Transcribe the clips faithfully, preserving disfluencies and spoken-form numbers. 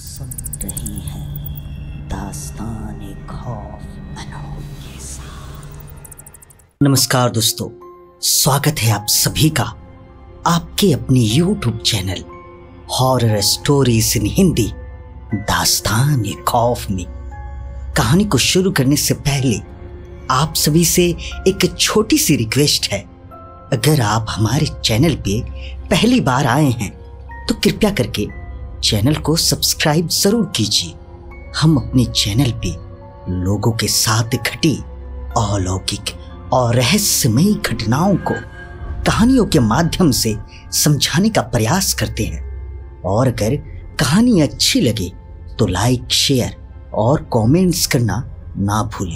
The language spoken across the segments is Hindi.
सुन रहे हैं दास्तान-ए खौफ अनोख के साथ। नमस्कार दोस्तों, स्वागत है आप सभी का आपके अपने YouTube channel horror stories in Hindi दास्तान-ए खौफ में। कहानी को शुरू करने से पहले आप सभी से एक छोटी सी रिक्वेस्ट है। अगर आप हमारे चैनल पे पहली बार आए हैं तो कृपया करके चैनल को सब्सक्राइब जरूर कीजिए। हम अपने चैनल पे लोगों के साथ घटी अलौकिक और रहस्यमयी घटनाओं को कहानियों के माध्यम से समझाने का प्रयास करते हैं। और अगर कहानी अच्छी लगे तो लाइक, शेयर और कमेंट्स करना ना भूलें।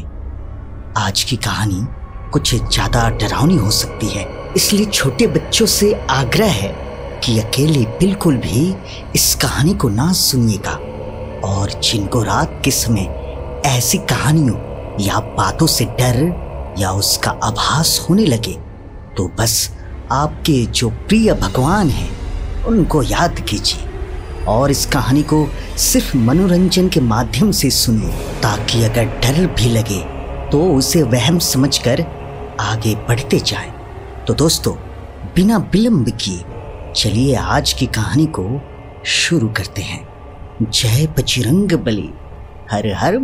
आज की कहानी कुछ ज्यादा डरावनी हो सकती है, इसलिए छोटे बच्चों से आग्रह है कि अकेले बिल्कुल भी इस कहानी को ना सुनिएगा। और जिनको रात के समय ऐसी कहानियों या बातों से डर या उसका आभास होने लगे तो बस आपके जो प्रिय भगवान हैं उनको याद कीजिए और इस कहानी को सिर्फ मनोरंजन के माध्यम से सुनिए, ताकि अगर डर भी लगे तो उसे वहम समझकर आगे बढ़ते जाएं। तो दोस्तों, बिना विलंब किए चलिए आज की कहानी को शुरू करते हैं। जय बजरंग बली, हर हर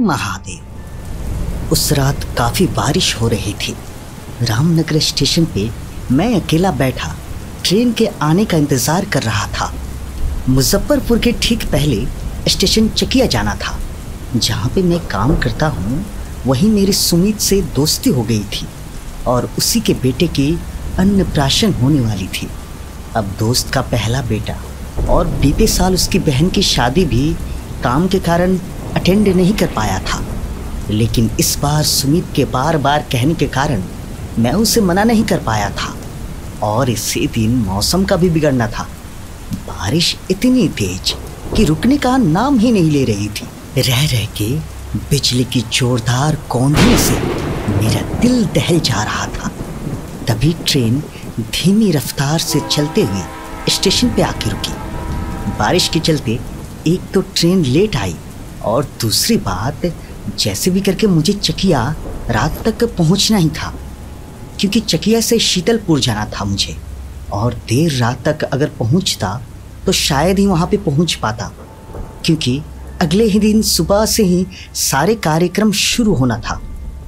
महादेव। उस रात काफी बारिश हो रही थी। रामनगर स्टेशन पे मैं अकेला बैठा ट्रेन के आने का इंतजार कर रहा था। मुजफ्फरपुर के ठीक पहले स्टेशन चकिया जाना था, जहाँ पे मैं काम करता हूँ। वहीं मेरी सुमित से दोस्ती हो गई थी और उसी के बेटे की अन्नप्राशन होने वाली थी। अब दोस्त का पहला बेटा और बीते साल उसकी बहन की शादी भी काम के कारण अटेंड नहीं कर पाया था, लेकिन इस बार सुमित के बार बार कहने के कारण मैं उसे मना नहीं कर पाया था। और इसी दिन मौसम का भी बिगड़ना था। बारिश इतनी तेज कि रुकने का नाम ही नहीं ले रही थी। रह रह के बिजली की जोरदार कौंधने से मेरा दिल दहल जा रहा था। तभी ट्रेन धीमी रफ्तार से चलते हुए स्टेशन पे आके रुकी। बारिश के चलते एक तो ट्रेन लेट आई और दूसरी बात, जैसे भी करके मुझे चकिया रात तक पहुंचना ही था, क्योंकि चकिया से शीतलपुर जाना था मुझे। और देर रात तक अगर पहुंचता तो शायद ही वहां पे पहुंच पाता, क्योंकि अगले ही दिन सुबह से ही सारे कार्यक्रम शुरू होना था।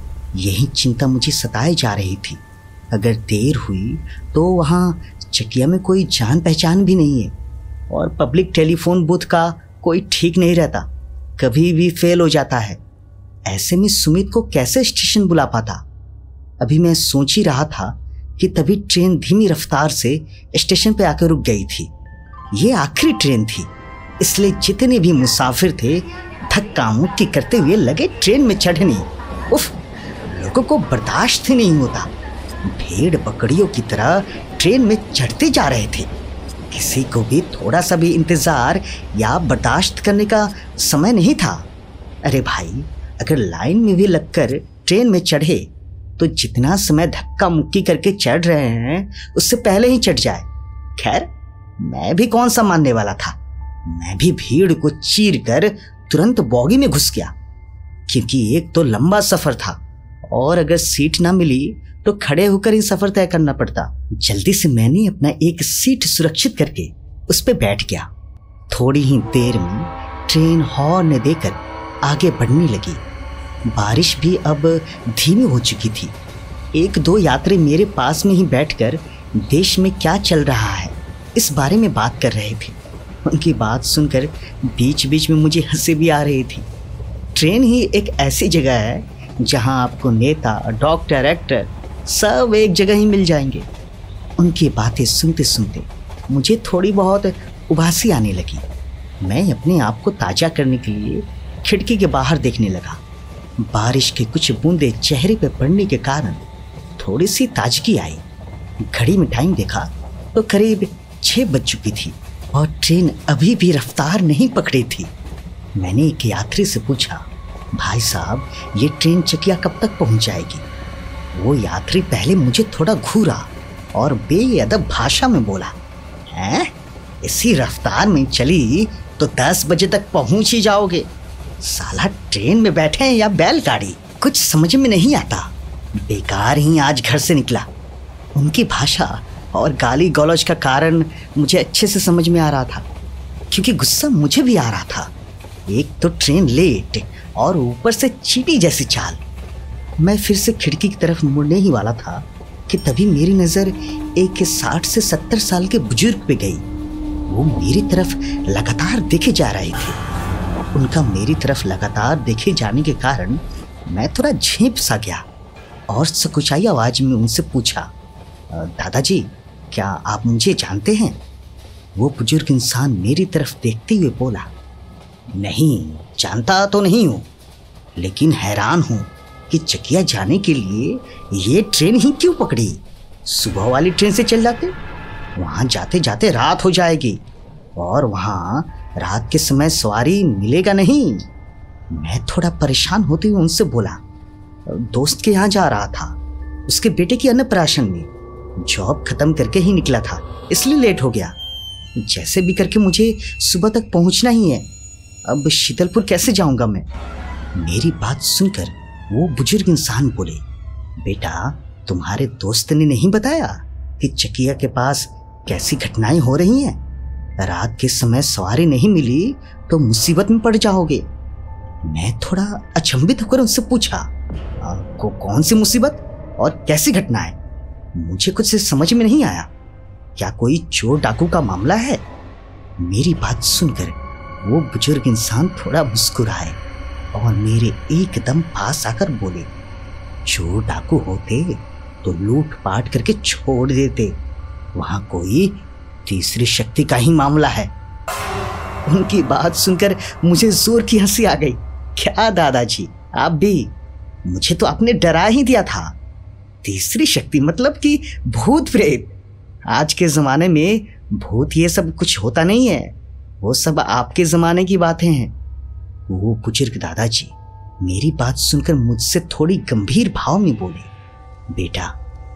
यही चिंता मुझे सताए जा रही थी। अगर देर हुई तो वहाँ चकिया में कोई जान पहचान भी नहीं है और पब्लिक टेलीफोन बूथ का कोई ठीक नहीं रहता, कभी भी फेल हो जाता है। ऐसे में सुमित को कैसे स्टेशन बुला पाता? अभी मैं सोच ही रहा था कि तभी ट्रेन धीमी रफ्तार से स्टेशन पे आकर रुक गई थी। ये आखिरी ट्रेन थी, इसलिए जितने भी मुसाफिर थे धक्का मुक्की करते हुए लगे ट्रेन में चढ़ने। उफ, लोगों को बर्दाश्त ही नहीं होता। भेड़ बकरियों की तरह ट्रेन में चढ़ते जा रहे थे। किसी को भी थोड़ा सा भी इंतजार या बर्दाश्त करने का समय नहीं था। अरे भाई, अगर लाइन में भी लगकर ट्रेन में चढ़े तो जितना समय धक्का मुक्की करके चढ़ रहे हैं उससे पहले ही चढ़ जाए। खैर, मैं भी कौन सा मानने वाला था। मैं भी भीड़ को चीर कर तुरंत बॉगी में घुस गया, क्योंकि एक तो लंबा सफर था और अगर सीट ना मिली तो खड़े होकर ही सफर तय करना पड़ता। जल्दी से मैंने अपना एक सीट सुरक्षित करके उस पे बैठ गया। थोड़ी ही देर में ट्रेन हॉर्न देकर आगे बढ़ने लगी। बारिश भी अब धीमी हो चुकी थी। एक दो यात्री मेरे पास में ही बैठकर देश में क्या चल रहा है इस बारे में बात कर रहे थे। उनकी बात सुनकर बीच बीच में मुझे हंसी भी आ रही थी। ट्रेन ही एक ऐसी जगह है जहां आपको नेता, डॉक्टर, एक्टर सब एक जगह ही मिल जाएंगे। उनकी बातें सुनते सुनते मुझे थोड़ी बहुत उबासी आने लगी। मैं अपने आप को ताज़ा करने के लिए खिड़की के बाहर देखने लगा। बारिश की कुछ बूंदें चेहरे पर पड़ने के कारण थोड़ी सी ताजगी आई। घड़ी में टाइम देखा तो करीब छः बज चुकी थी और ट्रेन अभी भी रफ्तार नहीं पकड़ी थी। मैंने एक यात्री से पूछा, भाई साहब, ये ट्रेन चकिया कब तक पहुंच जाएगी? वो यात्री पहले मुझे थोड़ा घूरा और बेअदब भाषा में बोला, हैं, इसी रफ्तार में चली तो दस बजे तक पहुंच ही जाओगे। साला ट्रेन में बैठे हैं या बैलगाड़ी, कुछ समझ में नहीं आता। बेकार ही आज घर से निकला। उनकी भाषा और गाली गलौज का कारण मुझे अच्छे से समझ में आ रहा था, क्योंकि गुस्सा मुझे भी आ रहा था। एक तो ट्रेन लेट और ऊपर से चींटी जैसी चाल। मैं फिर से खिड़की की तरफ मुड़ने ही वाला था कि तभी मेरी नज़र एक साठ से सत्तर साल के बुजुर्ग पे गई। वो मेरी तरफ लगातार देखे जा रहे थे। उनका मेरी तरफ लगातार देखे जाने के कारण मैं थोड़ा झेंप सा गया और सकुचाई आवाज में उनसे पूछा, दादाजी क्या आप मुझे जानते हैं? वो बुजुर्ग इंसान मेरी तरफ देखते हुए बोला, नहीं जानता तो नहीं हूँ, लेकिन हैरान हूँ कि चकिया जाने के लिए ये ट्रेन ही क्यों पकड़ी। सुबह वाली ट्रेन से चल जाते, वहाँ जाते जाते रात हो जाएगी और वहाँ रात के समय सवारी मिलेगा नहीं। मैं थोड़ा परेशान होते हुए उनसे बोला, दोस्त के यहाँ जा रहा था, उसके बेटे की अन्नप्राशन में। जॉब खत्म करके ही निकला था, इसलिए लेट हो गया। जैसे भी करके मुझे सुबह तक पहुंचना ही है। अब शीतलपुर कैसे जाऊंगा मैं? मेरी बात सुनकर वो बुजुर्ग इंसान बोले, बेटा तुम्हारे दोस्त ने नहीं बताया कि चकिया के पास कैसी घटनाएं हो रही हैं? रात के समय सवारी नहीं मिली तो मुसीबत में पड़ जाओगे। मैं थोड़ा अचंभित होकर उनसे पूछा, को कौन सी मुसीबत और कैसी घटनाएं? मुझे कुछ समझ में नहीं आया। क्या कोई चोर डाकू का मामला है? मेरी बात सुनकर वो बुजुर्ग इंसान थोड़ा मुस्कुराए और मेरे एकदम पास आकर बोले, चोर डाकू होते तो लूट पाट करके छोड़ देते, वहां कोई तीसरी शक्ति का ही मामला है। उनकी बात सुनकर मुझे जोर की हंसी आ गई। क्या दादाजी आप भी? मुझे तो आपने डरा ही दिया था। तीसरी शक्ति मतलब कि भूत प्रेत? आज के जमाने में भूत ये सब कुछ होता नहीं है, वो सब आपके जमाने की बातें हैं। वो बुजुर्ग दादाजी मेरी बात सुनकर मुझसे थोड़ी गंभीर भाव में बोले, बेटा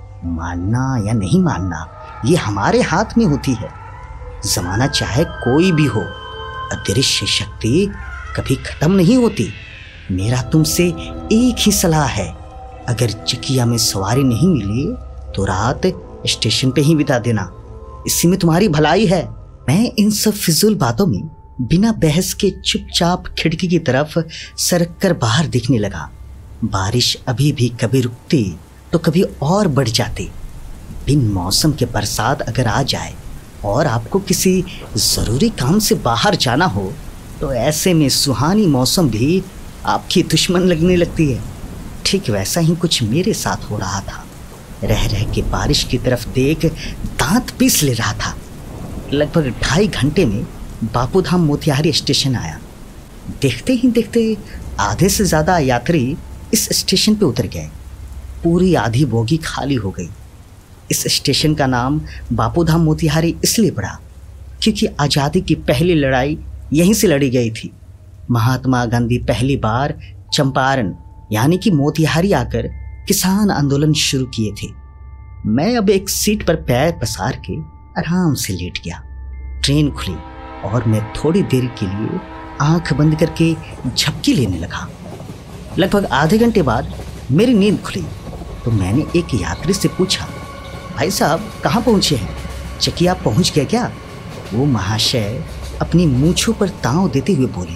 मानना या नहीं मानना ये हमारे हाथ में होती है। जमाना चाहे कोई भी हो, अदृश्य शक्ति कभी खत्म नहीं होती। मेरा तुमसे एक ही सलाह है, अगर चकिया में सवारी नहीं मिली तो रात स्टेशन पे ही बिता देना, इसी में तुम्हारी भलाई है। मैं इन सब फिजूल बातों में बिना बहस के चुपचाप खिड़की की तरफ सरक कर बाहर देखने लगा। बारिश अभी भी कभी रुकती तो कभी और बढ़ जाती। बिन मौसम के बरसात अगर आ जाए और आपको किसी ज़रूरी काम से बाहर जाना हो तो ऐसे में सुहानी मौसम भी आपकी दुश्मन लगने लगती है। ठीक वैसा ही कुछ मेरे साथ हो रहा था। रह रह के बारिश की तरफ देख दांत पीस ले रहा था। लगभग ढाई घंटे में बापूधाम मोतिहारी स्टेशन आया। देखते ही देखते आधे से ज़्यादा यात्री इस स्टेशन पे उतर गए। पूरी आधी बोगी खाली हो गई। इस स्टेशन का नाम बापूधाम मोतिहारी इसलिए पड़ा क्योंकि आज़ादी की पहली लड़ाई यहीं से लड़ी गई थी। महात्मा गांधी पहली बार चंपारण यानी कि मोतिहारी आकर किसान आंदोलन शुरू किए थे। मैं अब एक सीट पर पैर पसार के आराम से लेट गया। ट्रेन खुली और मैं थोड़ी देर के लिए आंख बंद करके झपकी लेने लगा। लगभग आधे घंटे बाद मेरी नींद खुली तो मैंने एक यात्री से पूछा, भाई साहब कहाँ पहुँचे हैं? चकिया पहुँच गए क्या? वो महाशय अपनी मूंछों पर ताव देते हुए बोले,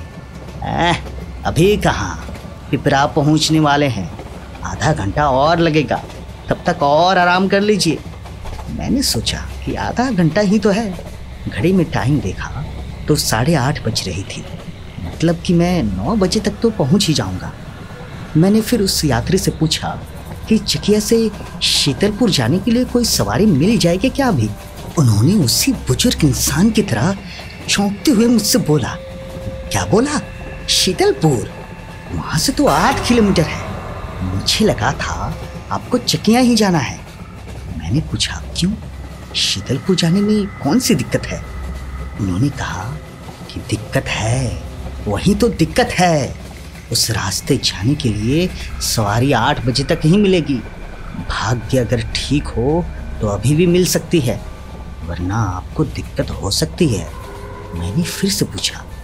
अभी कहाँ, पिपरा पहुँचने वाले हैं, आधा घंटा और लगेगा, तब तक और आराम कर लीजिए। मैंने सोचा कि आधा घंटा ही तो है। घड़ी में टाइम देखा तो साढ़े आठ बज रही थी, मतलब कि मैं नौ बजे तक तो पहुंच ही जाऊंगा। मैंने फिर उस यात्री से पूछा कि चकिया से शीतलपुर जाने के लिए कोई सवारी मिल जाएगी क्या अभी? उन्होंने उसी बुजुर्ग इंसान की तरह चौंकते हुए मुझसे बोला, क्या बोला? शीतलपुर? वहाँ से तो आठ किलोमीटर है। मुझे लगा था आपको चकिया ही जाना है। मैंने पूछा, क्यों? शीतलपुर जाने में कौन सी दिक्कत है? उन्होंने कहा कि दिक्कत है, वही तो दिक्कत है। उस रास्ते जाने के लिए सवारी आठ बजे तक ही मिलेगी। भाग्य अगर ठीक हो तो अभी भी मिल सकती है, वरना आपको दिक्कत हो सकती है। मैंने फिर से पूछा,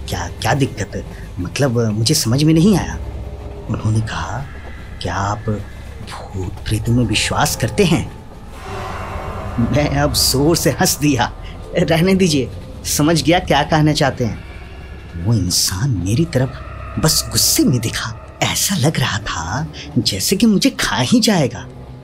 क्या क्या दिक्कत, मतलब मुझे समझ में नहीं आया। उन्होंने कहा, क्या आप भूत प्रेतों में विश्वास करते हैं? मैं अब जोर से हंस दिया। रहने दीजिए, समझ गया क्या कहना चाहते हैं। वो इंसान मेरी तरफ बस गुस्से में दिखा। ऐसा लग रहा था जैसे कि मुझे खा ही जाएगा।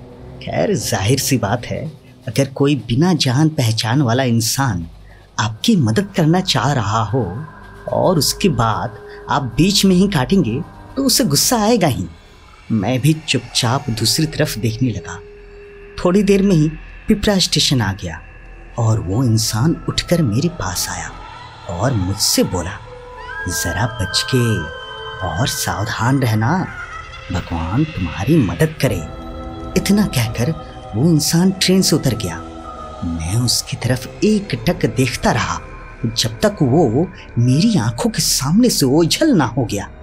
खैर, जाहिर सी बात है, अगर कोई बिना जान पहचान वाला इंसान आपकी मदद करना चाह रहा हो और उसके बाद आप बीच में ही काटेंगे तो उसे गुस्सा आएगा ही। मैं भी चुपचाप दूसरी तरफ देखने लगा। थोड़ी देर में ही पिपरा स्टेशन आ गया और वो इंसान उठकर मेरे पास आया और मुझसे बोला, जरा बच के और सावधान रहना, भगवान तुम्हारी मदद करे। इतना कहकर वो इंसान ट्रेन से उतर गया। मैं उसकी तरफ एक टक देखता रहा जब तक वो मेरी आंखों के सामने से ओझल ना हो गया।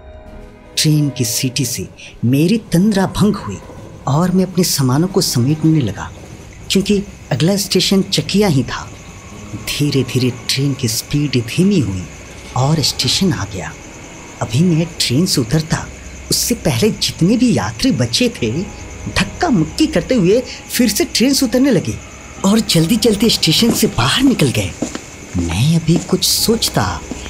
ट्रेन की सीटी से मेरी तंद्रा भंग हुई और मैं अपने सामानों को समेटने लगा, क्योंकि अगला स्टेशन चकिया ही था। धीरे धीरे ट्रेन की स्पीड धीमी हुई और स्टेशन आ गया। अभी मैं ट्रेन से उतरता उससे पहले जितने भी यात्री बचे थे धक्का मुक्की करते हुए फिर से ट्रेन से उतरने लगे और जल्दी जल्दी स्टेशन से बाहर निकल गए। मैं अभी कुछ सोचता,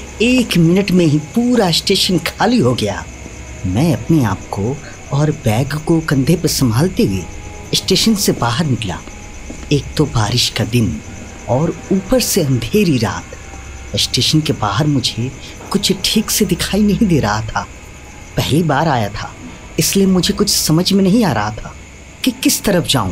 एक मिनट में ही पूरा स्टेशन खाली हो गया। मैं अपने आप को और बैग को कंधे पर संभालते हुए स्टेशन से बाहर निकला। एक तो बारिश का दिन और ऊपर से अंधेरी रात। स्टेशन के बाहर मुझे कुछ ठीक से दिखाई नहीं दे रहा था। पहली बार आया था, इसलिए मुझे कुछ समझ में नहीं आ रहा था कि किस तरफ जाऊं।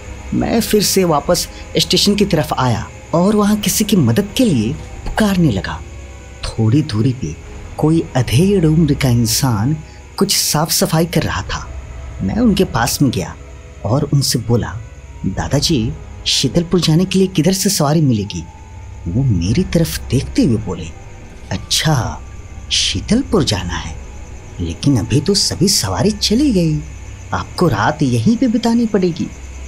मैं फिर से वापस स्टेशन की तरफ आया और वहां किसी की मदद के लिए पुकारने लगा। थोड़ी दूरी पे कोई अधेड़ उम्र का इंसान कुछ साफ सफाई कर रहा था। मैं उनके पास में गया और उनसे बोला, दादाजी, शीतलपुर जाने के लिए किधर से सवारी मिलेगी? वो मेरी तरफ देखते हुए बोले, अच्छा, शीतलपुर जाना है, लेकिन अभी तो सभी सवारी चली गई, आपको रात यहीं पे बितानी पड़ेगी।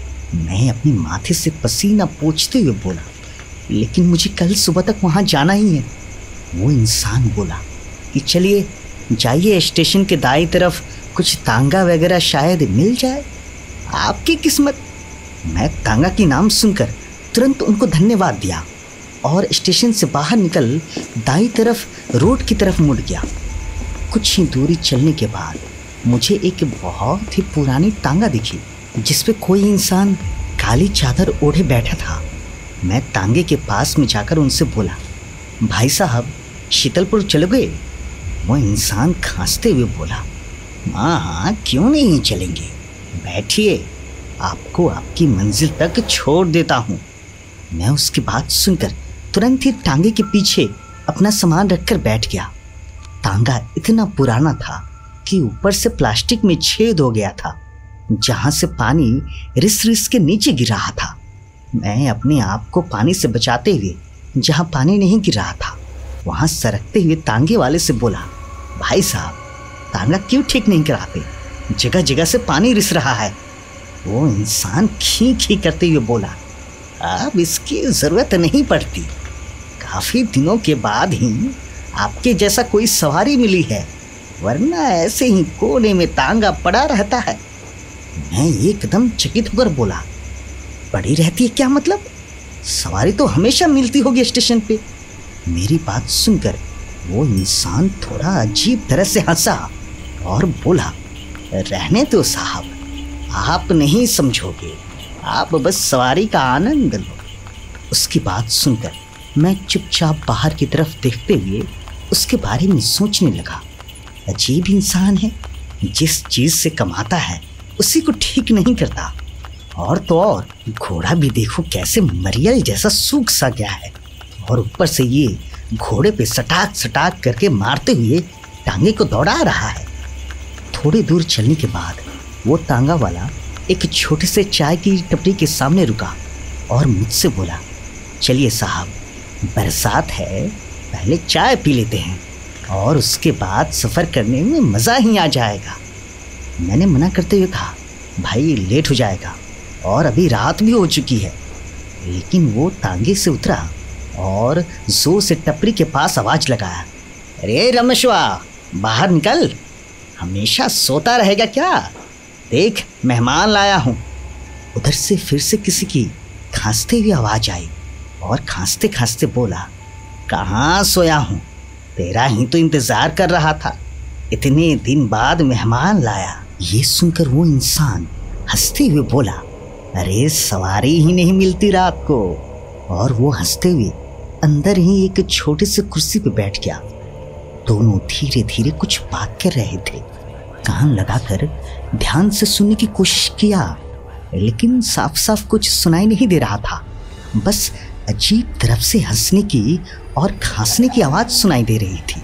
मैं अपने माथे से पसीना पोंछते हुए बोला, लेकिन मुझे कल सुबह तक वहां जाना ही है। वो इंसान बोला कि चलिए जाइए, स्टेशन के दाईं तरफ कुछ तांगा वगैरह शायद मिल जाए, आपकी किस्मत। मैं तांगा की नाम सुनकर तुरंत उनको धन्यवाद दिया और स्टेशन से बाहर निकल दाईं तरफ रोड की तरफ मुड़ गया। कुछ ही दूरी चलने के बाद मुझे एक बहुत ही पुरानी तांगा दिखी जिस पे कोई इंसान काली चादर ओढ़े बैठा था। मैं तांगे के पास में जाकर उनसे बोला, भाई साहब, शीतलपुर चलोगे? वो इंसान खांसते हुए बोला, हाँ हाँ, क्यों नहीं चलेंगे, बैठिए, आपको आपकी मंजिल तक छोड़ देता हूँ। मैं उसकी बात सुनकर तुरंत ही तांगे के पीछे अपना सामान रखकर बैठ गया। तांगा इतना पुराना था कि ऊपर से प्लास्टिक में छेद हो गया था, जहां से पानी रिस रिस के नीचे गिर रहा था। मैं अपने आप को पानी से बचाते हुए जहां पानी नहीं गिर रहा था वहां सरकते हुए तांगे वाले से बोला, भाई साहब, तांगा क्यों ठीक नहीं कराते, जगह जगह से पानी रिस रहा है। वो इंसान खी खी करते हुए बोला, अब इसकी ज़रूरत नहीं पड़ती, काफ़ी दिनों के बाद ही आपके जैसा कोई सवारी मिली है, वरना ऐसे ही कोने में तांगा पड़ा रहता है। मैं एकदम चकित होकर बोला, पड़ी रहती है क्या मतलब? सवारी तो हमेशा मिलती होगी स्टेशन पे। मेरी बात सुनकर वो इंसान थोड़ा अजीब तरह से हंसा और बोला, रहने दो साहब, आप नहीं समझोगे, आप बस सवारी का आनंद लो। उसकी बात सुनकर मैं चुपचाप बाहर की तरफ देखते हुए उसके बारे में सोचने लगा। अजीब इंसान है, जिस चीज़ से कमाता है उसी को ठीक नहीं करता। और तो और घोड़ा भी देखो कैसे मरियल जैसा सूख सा गया है, और ऊपर से ये घोड़े पे सटाक सटाक करके मारते हुए टांगे को दौड़ा रहा है। थोड़ी दूर चलने के बाद वो तांगा वाला एक छोटे से चाय की टपरी के सामने रुका और मुझसे बोला, चलिए साहब, बरसात है, पहले चाय पी लेते हैं और उसके बाद सफ़र करने में मज़ा ही आ जाएगा। मैंने मना करते हुए कहा, भाई लेट हो जाएगा और अभी रात भी हो चुकी है। लेकिन वो तांगे से उतरा और जोर से टपरी के पास आवाज़ लगाया, अरे रमेशवा, बाहर निकल, हमेशा सोता रहेगा क्या? देख, मेहमान लाया हूँ। उधर से फिर से किसी की खांसते हुई आवाज आई और खांसते खांसते बोला, कहाँ सोया हूँ, तेरा ही तो इंतजार कर रहा था, इतने दिन बाद मेहमान लाया। ये सुनकर वो इंसान हंसते हुए बोला, अरे सवारी ही नहीं मिलती रात को। और वो हंसते हुए अंदर ही एक छोटे से कुर्सी पे बैठ गया। दोनों धीरे धीरे कुछ बात कर रहे थे। कान लगाकर ध्यान से सुनने की कोशिश किया, लेकिन साफ साफ कुछ सुनाई नहीं दे रहा था। बस अजीब तरफ से हंसने की और खांसने की आवाज सुनाई दे रही थी।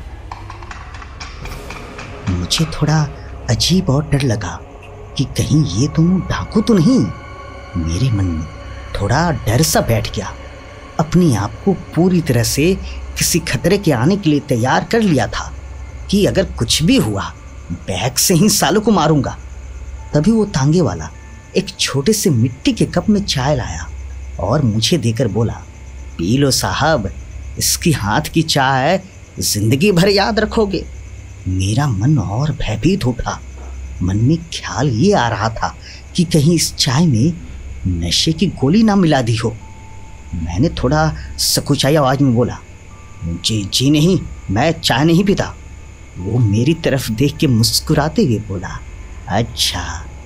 मुझे थोड़ा अजीब और डर लगा कि कहीं ये तुम डाकू तो नहीं। मेरे मन में थोड़ा डर सा बैठ गया। अपने आप को पूरी तरह से किसी खतरे के आने के लिए तैयार कर लिया था कि अगर कुछ भी हुआ बैग से ही सालों को मारूंगा। तभी वो तांगे वाला एक छोटे से मिट्टी के कप में चाय लाया और मुझे देकर बोला, पी लो साहब, इसकी हाथ की चाय जिंदगी भर याद रखोगे। मेरा मन और भयभीत उठा। मन में ख्याल ये आ रहा था कि कहीं इस चाय में नशे की गोली ना मिला दी हो। मैंने थोड़ा सकुचाई आवाज में बोला, जी जी नहीं, मैं चाय नहीं पीता। वो मेरी तरफ देख के मुस्कुराते हुए बोला, अच्छा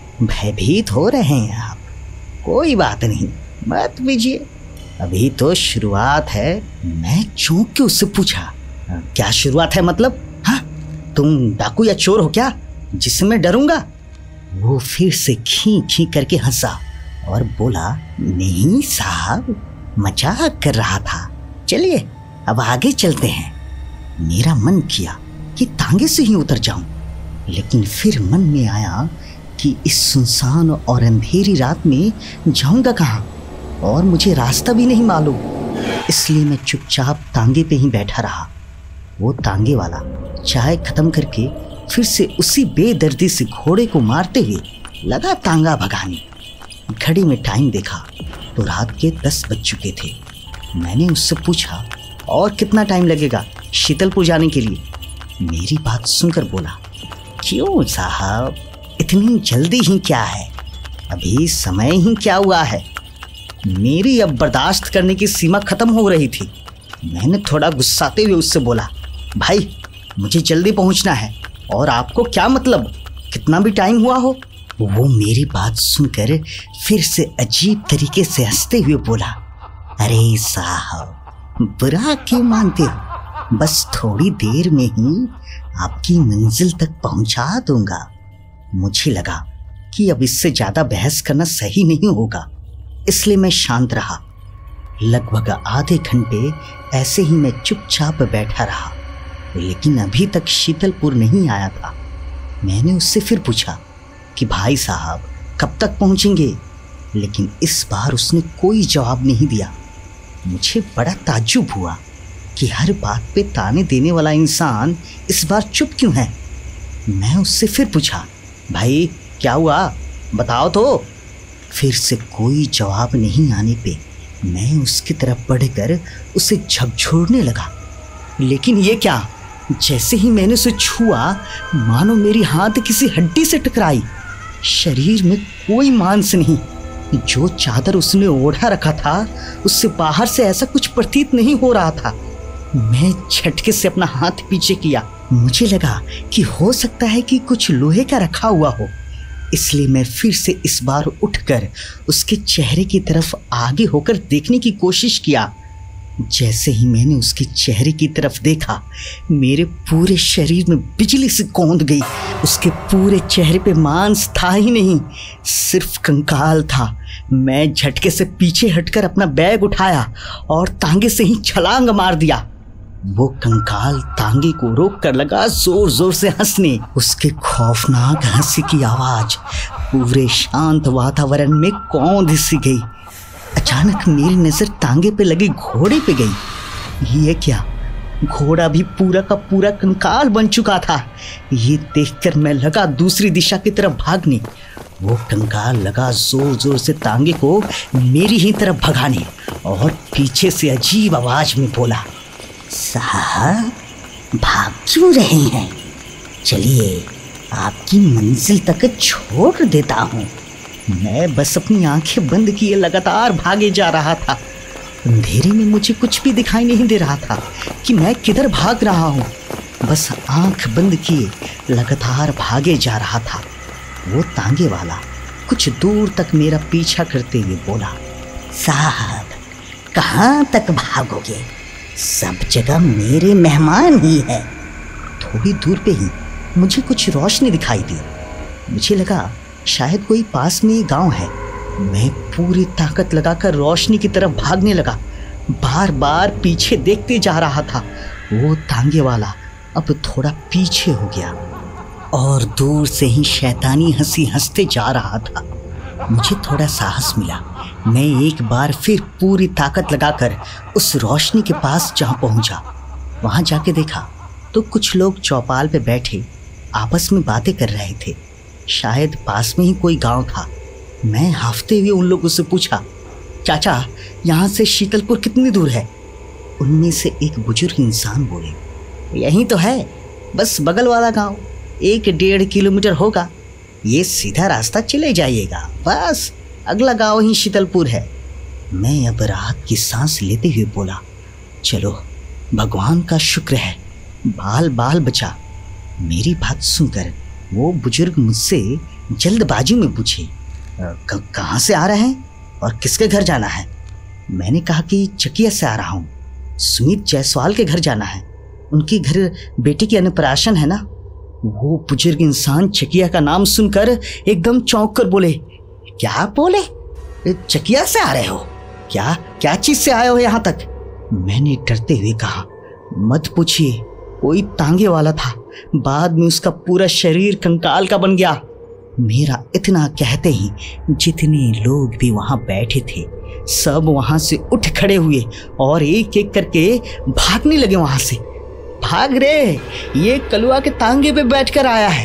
भयभीत हो रहे हैं आप, कोई बात नहीं, मत पीजिए, अभी तो शुरुआत है। मैं चौंक के उससे पूछा, क्या शुरुआत है मतलब? हाँ, तुम डाकू या चोर हो क्या जिससे मैं डरूंगा? वो फिर से खी खी करके हंसा और बोला, नहीं साहब, मजाक कर रहा था, चलिए अब आगे चलते हैं। मेरा मन किया कि तांगे से ही उतर जाऊं, लेकिन फिर मन में आया कि इस सुनसान और अंधेरी रात में जाऊंगा कहाँ और मुझे रास्ता भी नहीं मालूम। इसलिए मैं चुपचाप तांगे पे ही बैठा रहा। वो तांगे वाला चाय खत्म करके फिर से उसी बेदर्दी से घोड़े को मारते हुए लगा तांगा भगाने। घड़ी में टाइम देखा तो रात के दस बज चुके थे। मैंने उससे पूछा, और कितना टाइम लगेगा शीतलपुर जाने के लिए? मेरी बात सुनकर बोला, क्यों साहब, इतनी जल्दी ही क्या है, अभी समय ही क्या हुआ है। मेरी अब बर्दाश्त करने की सीमा खत्म हो रही थी। मैंने थोड़ा गुस्साते हुए उससे बोला, भाई मुझे जल्दी पहुंचना है, और आपको क्या मतलब, कितना भी टाइम हुआ हो। वो मेरी बात सुनकर फिर से अजीब तरीके से हंसते हुए बोला, अरे साहब, बुरा क्यों मानते हो, बस थोड़ी देर में ही आपकी मंजिल तक पहुंचा दूंगा। मुझे लगा कि अब इससे ज्यादा बहस करना सही नहीं होगा, इसलिए मैं शांत रहा। लगभग आधे घंटे ऐसे ही मैं चुपचाप बैठा रहा, लेकिन अभी तक शीतलपुर नहीं आया था। मैंने उससे फिर पूछा कि भाई साहब कब तक पहुंचेंगे, लेकिन इस बार उसने कोई जवाब नहीं दिया। मुझे बड़ा ताज्जुब हुआ कि हर बात पे ताने देने वाला इंसान इस बार चुप क्यों है। मैं उससे फिर पूछा, भाई क्या हुआ, बताओ तो। फिर से कोई जवाब नहीं आने पे मैं उसकी तरफ बढ़कर उसे झकझोरने लगा। लेकिन ये क्या, जैसे ही मैंने उसे छुआ मानो मेरी हाथ किसी हड्डी से टकराई। शरीर में कोई मांस नहीं। जो चादर उसने ओढ़ा रखा था उससे बाहर से ऐसा कुछ प्रतीत नहीं हो रहा था। मैं झटके से अपना हाथ पीछे किया। मुझे लगा कि हो सकता है कि कुछ लोहे का रखा हुआ हो, इसलिए मैं फिर से इस बार उठकर उसके चेहरे की तरफ आगे होकर देखने की कोशिश किया। जैसे ही मैंने उसके चेहरे की तरफ देखा, मेरे पूरे शरीर में बिजली सी कौंध गई। उसके पूरे चेहरे पे मांस था ही नहीं, सिर्फ कंकाल था। मैं झटके से पीछे हटकर अपना बैग उठाया और तांगे से ही छलांग मार दिया। वो कंकाल तांगे को रोक कर लगा जोर जोर से हंसने। उसके खौफनाक हंसी की आवाज पूरे शांत वातावरण में कौंध सी गई। अचानक मेरी नजर तांगे पे लगे घोड़े पे गई। ये क्या, घोड़ा भी पूरा का पूरा कंकाल बन चुका था। ये देखकर मैं लगा दूसरी दिशा की तरफ भागने। वो कंकाल लगा जोर जोर से तांगे को मेरी ही तरफ भगाने और पीछे से अजीब आवाज में बोला, साहब भाग क्यों रहे हैं? चलिए आपकी मंजिल तक छोड़ देता हूँ। मैं बस अपनी आंखें बंद किए लगातार भागे जा रहा था। अंधेरे में मुझे कुछ भी दिखाई नहीं दे रहा था कि मैं किधर भाग रहा हूँ। बस आंख बंद किए लगातार भागे जा रहा था। वो तांगे वाला कुछ दूर तक मेरा पीछा करते हुए बोला, साहब कहाँ तक भागोगे? सब जगह मेरे मेहमान ही है। थोड़ी दूर पे ही मुझे कुछ रोशनी दिखाई दी। मुझे लगा शायद कोई पास में ही गांव है। मैं पूरी ताकत लगाकर रोशनी की तरफ भागने लगा। बार बार पीछे देखते जा रहा था। वो तांगे वाला अब थोड़ा पीछे हो गया और दूर से ही शैतानी हंसी हंसते जा रहा था। मुझे थोड़ा साहस मिला। मैं एक बार फिर पूरी ताकत लगाकर उस रोशनी के पास जा पहुंचा। वहां जाके देखा तो कुछ लोग चौपाल पे बैठे आपस में बातें कर रहे थे। शायद पास में ही कोई गांव था। मैं हाफते हुए उन लोगों से पूछा, चाचा यहाँ से शीतलपुर कितनी दूर है? उनमें से एक बुजुर्ग इंसान बोले, यही तो है, बस बगल वाला गांव, एक डेढ़ किलोमीटर होगा। ये सीधा रास्ता चले जाइएगा, बस अगला गांव ही शीतलपुर है। मैं अब राहत की सांस लेते हुए बोला, चलो भगवान का शुक्र है बाल बाल बचा। मेरी बात सुनकर वो बुजुर्ग मुझसे जल्दबाजी में पूछे, कहाँ से आ रहे हैं और किसके घर जाना है? मैंने कहा कि चकिया से आ रहा हूँ, सुमित जायसवाल के घर जाना है। उनके घर बेटे की अन्नप्राशन है ना। वो बुजुर्ग इंसान चकिया का नाम सुनकर एकदम चौंक कर बोले, क्या बोले? चकिया से आ रहे हो? क्या क्या चीज से आए हो यहाँ तक? मैंने डरते हुए कहा, मत पूछिए, कोई तांगे वाला था, बाद में उसका पूरा शरीर कंकाल का बन गया। मेरा इतना कहते ही जितने लोग भी वहां बैठे थे सब वहां से उठ खड़े हुए और एक एक करके भागने लगे। वहां से भाग रे, ये कलुआ के तांगे पे बैठकर आया है।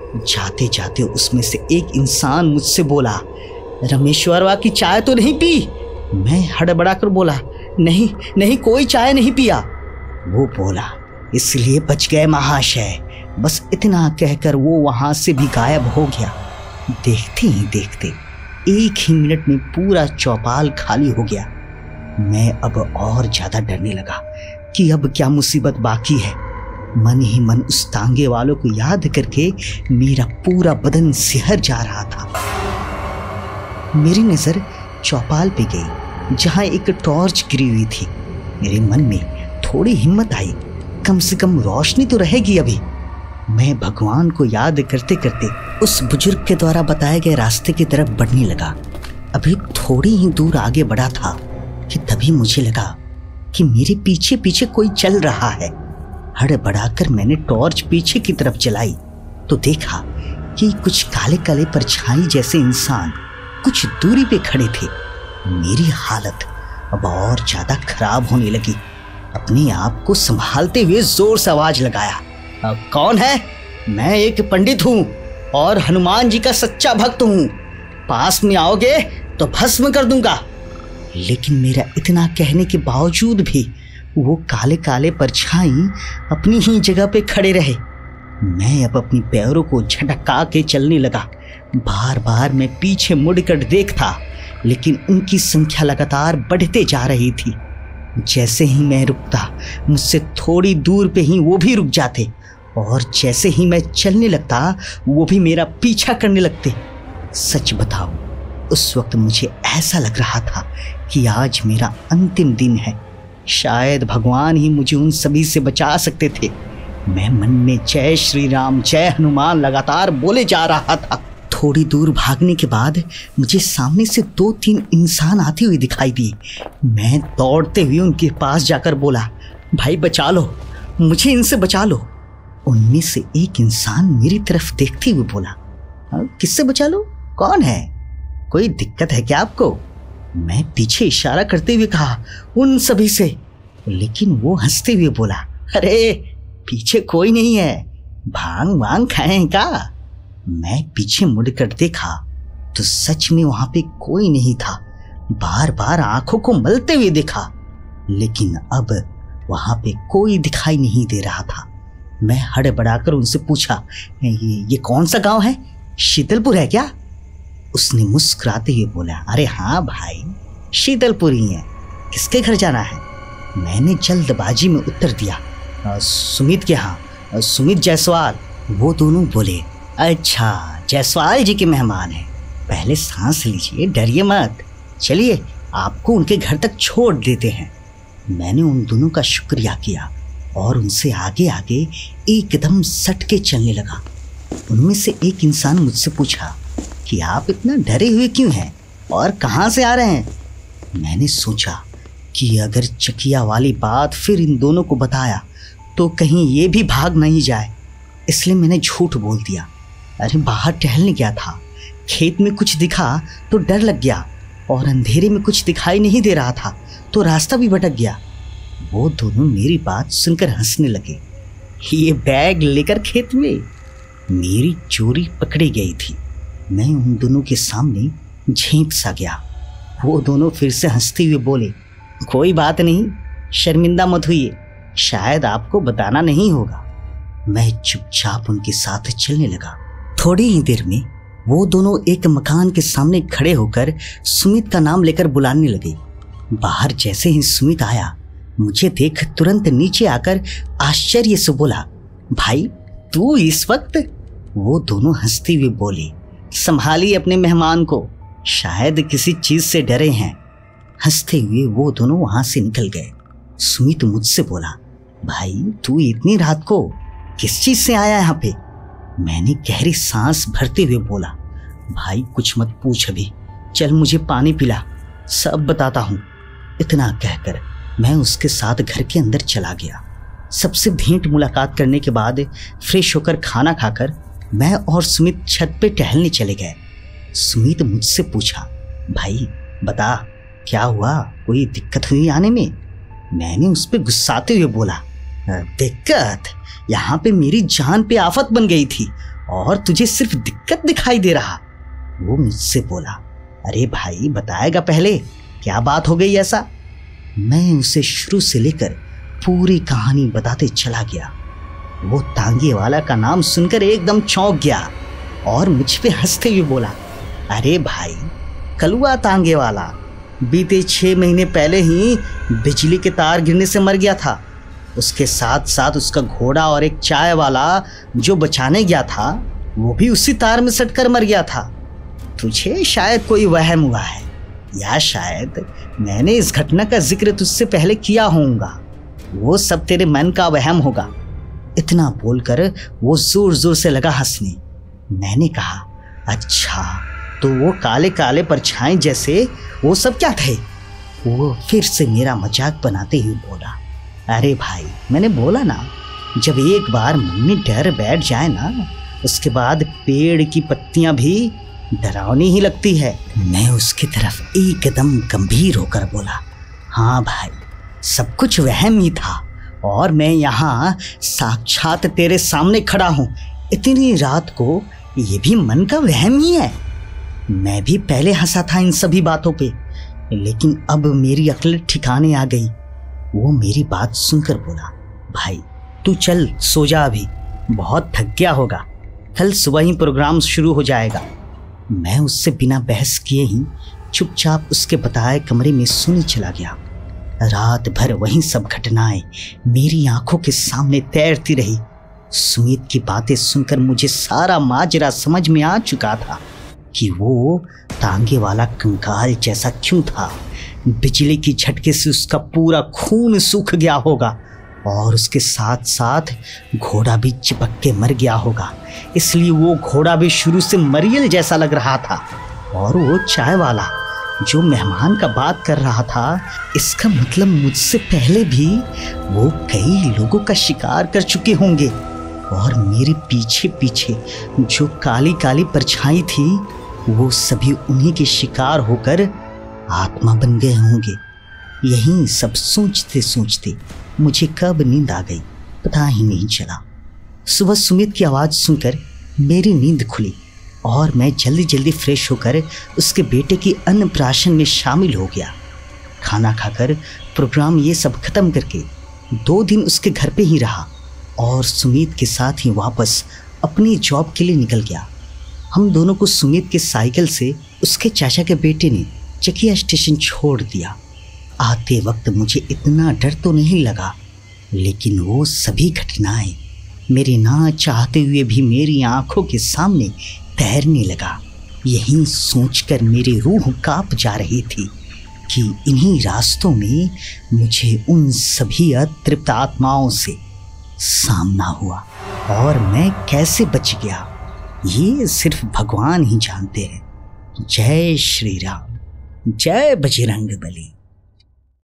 जाते जाते उसमें से एक इंसान मुझसे बोला, रमेश्वरवा की चाय तो नहीं पी? मैं हड़बड़ाकर बोला, नहीं नहीं, कोई चाय नहीं पिया। वो बोला, इसलिए बच गए महाशय। बस इतना कहकर वो वहां से भी गायब हो गया। देखते ही देखते एक ही मिनट में पूरा चौपाल खाली हो गया। मैं अब और ज्यादा डरने लगा कि अब क्या मुसीबत बाकी है। मन ही मन उस तांगे वालों को याद करके मेरा पूरा बदन सिहर जा रहा था। मेरी नजर चौपाल पे गई जहां एक टॉर्च गिरी हुई थी। मेरे मन में थोड़ी हिम्मत आई, कम से कम रोशनी तो रहेगी अभी। मैं भगवान को याद करते करते उस बुजुर्ग के द्वारा बताए गए रास्ते की तरफ बढ़ने लगा। अभी थोड़ी ही दूर आगे बढ़ा था कि तभी मुझे लगा कि मेरे पीछे पीछे कोई चल रहा है। हड़बड़ाकर मैंने टॉर्च पीछे की तरफ जलाई तो देखा कि कुछ काले काले परछाई जैसे इंसान कुछ दूरी पे खड़े थे। मेरी हालत अब और ज्यादा खराब होने लगी। अपने आप को संभालते हुए जोर से आवाज लगाया, कौन है? मैं एक पंडित हूँ और हनुमान जी का सच्चा भक्त हूँ। पास में आओगे तो भस्म कर दूंगा। लेकिन मेरा इतना कहने के बावजूद भी वो काले काले परछाई अपनी ही जगह पे खड़े रहे। मैं अब अपनी पैरों को झटका के चलने लगा। बार बार मैं पीछे मुड़कर देखता, लेकिन उनकी संख्या लगातार बढ़ते जा रही थी। जैसे ही मैं रुकता, मुझसे थोड़ी दूर पे ही वो भी रुक जाते और जैसे ही मैं चलने लगता वो भी मेरा पीछा करने लगते। सच बताओ, उस वक्त मुझे ऐसा लग रहा था कि आज मेरा अंतिम दिन है। शायद भगवान ही मुझे उन सभी से बचा सकते थे। मैं मन में जय श्री राम, जय हनुमान लगातार बोले जा रहा था। थोड़ी दूर भागने के बाद मुझे सामने से दो तीन इंसान आते हुए दिखाई दिए। मैं दौड़ते हुए उनके पास जाकर बोला, भाई बचा लो, मुझे इनसे बचा लो। उनमें से एक इंसान मेरी तरफ देखते हुए बोला, किससे बचा लो? कौन है? कोई दिक्कत है क्या आपको? मैं पीछे इशारा करते हुए कहा, उन सभी से। लेकिन वो हंसते हुए बोला, अरे पीछे कोई नहीं है, भांग वांग खाएं क्या? मैं पीछे मुड़कर देखा तो सच में वहां पे कोई नहीं था। बार बार आंखों को मलते हुए देखा, लेकिन अब वहां पे कोई दिखाई नहीं दे रहा था। मैं हड़बड़ाकर उनसे पूछा, ये, ये कौन सा गांव है? शीतलपुर है क्या? उसने मुस्कुराते हुए बोला, अरे हाँ भाई, शीतलपुर ही है। किसके घर जाना है? मैंने जल्दबाजी में उत्तर दिया, सुमित के यहाँ, सुमित जायसवाल। वो दोनों बोले, अच्छा जायसवाल जी के मेहमान हैं, पहले सांस लीजिए, डरिए मत, चलिए आपको उनके घर तक छोड़ देते हैं। मैंने उन दोनों का शुक्रिया किया और उनसे आगे आगे एकदम सट के चलने लगा। उनमें से एक इंसान मुझसे पूछा कि आप इतना डरे हुए क्यों हैं और कहाँ से आ रहे हैं? मैंने सोचा कि अगर चकिया वाली बात फिर इन दोनों को बताया तो कहीं ये भी भाग नहीं जाए, इसलिए मैंने झूठ बोल दिया। अरे बाहर टहलने गया था, खेत में कुछ दिखा तो डर लग गया और अंधेरे में कुछ दिखाई नहीं दे रहा था तो रास्ता भी भटक गया। वो दोनों मेरी बात सुनकर हंसने लगे। ये बैग लेकर खेत में? मेरी चोरी पकड़ी गई थी। मैं उन दोनों के सामने झेंप सा गया। वो दोनों फिर से हंसते हुए बोले, कोई बात नहीं, शर्मिंदा मत होइए, शायद आपको बताना नहीं होगा। मैं चुपचाप उनके साथ चलने लगा। थोड़ी ही देर में वो दोनों एक मकान के सामने खड़े होकर सुमित का नाम लेकर बुलाने लगे। बाहर जैसे ही सुमित आया, मुझे देख तुरंत नीचे आकर आश्चर्य से बोला, भाई तू इस वक्त? वो दोनों हंसते हुए बोले, संभालिए अपने मेहमान को, शायद किसी चीज से डरे हैं। हंसते हुए वो दोनों वहां से निकल गए। सुमित मुझसे बोला, भाई तू इतनी रात को किस चीज से आया यहाँ पे? मैंने गहरी सांस भरते हुए बोला, भाई कुछ मत पूछ अभी, चल मुझे पानी पिला, सब बताता हूँ। इतना कहकर मैं उसके साथ घर के अंदर चला गया। सबसे भेंट मुलाकात करने के बाद फ्रेश होकर खाना खाकर मैं और सुमित छत पे टहलने चले गए। सुमित मुझसे पूछा, भाई बता क्या हुआ, कोई दिक्कत हुई आने में? मैंने उस पर गुस्साते हुए बोला, दिक्कत? यहाँ पे मेरी जान पे आफत बन गई थी और तुझे सिर्फ दिक्कत दिखाई दे रहा। वो मुझसे बोला, अरे भाई बताएगा पहले, क्या बात हो गई ऐसा? मैं उसे शुरू से लेकर पूरी कहानी बताते चला गया। वो तांगे वाला का नाम सुनकर एकदम चौंक गया और मुझ पे हंसते हुए बोला, अरे भाई कलुआ तांगे वाला बीते छह महीने पहले ही बिजली के तार गिरने से मर गया था। उसके साथ साथ उसका घोड़ा और एक चाय वाला जो बचाने गया था वो भी उसी तार में सटकर मर गया था। तुझे शायद कोई वहम हुआ है, या शायद मैंने इस घटना का जिक्र तुझसे पहले किया होगा, वो सब तेरे मन का वहम होगा। इतना बोलकर वो जोर जोर से लगा हंसने। मैंने कहा, अच्छा तो वो काले काले परछाई जैसे वो सब क्या थे? वो फिर से मेरा मजाक बनाते हुए बोला, अरे भाई मैंने बोला ना, जब एक बार मन में डर बैठ जाए ना, उसके बाद पेड़ की पत्तियां भी डरावनी ही लगती है। मैं उसकी तरफ एकदम गंभीर होकर बोला, हाँ भाई सब कुछ वहम ही था और मैं यहाँ साक्षात तेरे सामने खड़ा हूँ। इतनी रात को ये भी मन का वहम ही है। मैं भी पहले हंसा था इन सभी बातों पे, लेकिन अब मेरी अक्ल ठिकाने आ गई। वो मेरी बात सुनकर बोला, भाई तू चल सो जा, अभी बहुत थक गया होगा, कल सुबह ही प्रोग्राम शुरू हो जाएगा। मैं उससे बिना बहस किए ही चुपचाप उसके बताए कमरे में सोने चला गया। रात भर वही सब घटनाएं मेरी आंखों के सामने तैरती रही। सुमित की बातें सुनकर मुझे सारा माजरा समझ में आ चुका था कि वो तांगे वाला कंकाल जैसा क्यों था। बिजली की झटके से उसका पूरा खून सूख गया होगा और उसके साथ साथ घोड़ा भी चिपक के मर गया होगा, इसलिए वो घोड़ा भी शुरू से मरियल जैसा लग रहा था। और वो चाय वाला जो मेहमान का बात कर रहा था, इसका मतलब मुझसे पहले भी वो कई लोगों का शिकार कर चुके होंगे और मेरे पीछे पीछे जो काली काली परछाई थी वो सभी उन्हीं के शिकार होकर आत्मा बन गए होंगे। यही सब सोचते सोचते मुझे कब नींद आ गई पता ही नहीं चला। सुबह सुमित की आवाज़ सुनकर मेरी नींद खुली और मैं जल्दी जल्दी फ्रेश होकर उसके बेटे की अन्नप्राशन में शामिल हो गया। खाना खाकर प्रोग्राम ये सब खत्म करके दो दिन उसके घर पे ही रहा। और सुमित के साथ ही वापस अपनी जॉब के लिए निकल गया। हम दोनों को सुमित के साइकिल से उसके चाचा के बेटे ने चकिया स्टेशन छोड़ दिया। आते वक्त मुझे इतना डर तो नहीं लगा, लेकिन वो सभी घटनाएं मेरे ना चाहते हुए भी मेरी आंखों के सामने तैरने लगा। यही सोचकर मेरी रूह कांप जा रही थी कि इन्हीं रास्तों में मुझे उन सभी अतृप्त आत्माओं से सामना हुआ और मैं कैसे बच गया ये सिर्फ भगवान ही जानते हैं। जय श्री राम, जय बजरंग बली।